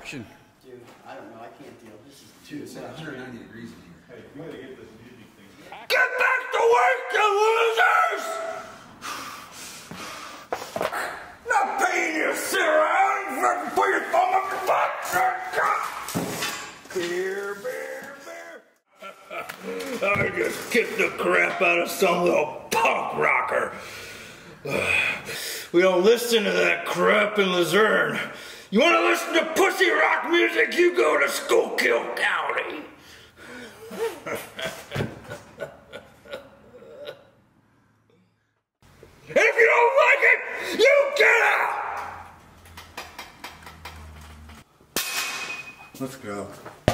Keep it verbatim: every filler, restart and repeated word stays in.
reaction? Dude, I don't know. I can't deal. This is too. It's one hundred ninety degrees in here. Hey, we gotta get this music thing. Get back to work, you losers! Not paying you to sit around and put your thumb up your butt. Beer, beer, beer. I just kicked the crap out of some little punk rocker. We don't listen to that crap in Luzerne. You want to listen to pussy rock music? You go to Schuylkill County. And if you don't like it, you get out! Let's go.